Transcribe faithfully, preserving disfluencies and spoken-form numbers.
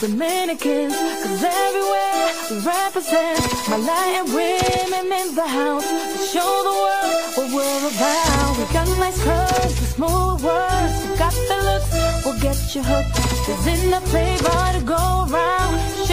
Dominicans, cause everywhere we represent Malayan women in the house to show the world what we're about. We got nice curves, the smooth words, you got the looks, we'll get you hooked. There's enough flavor to go around.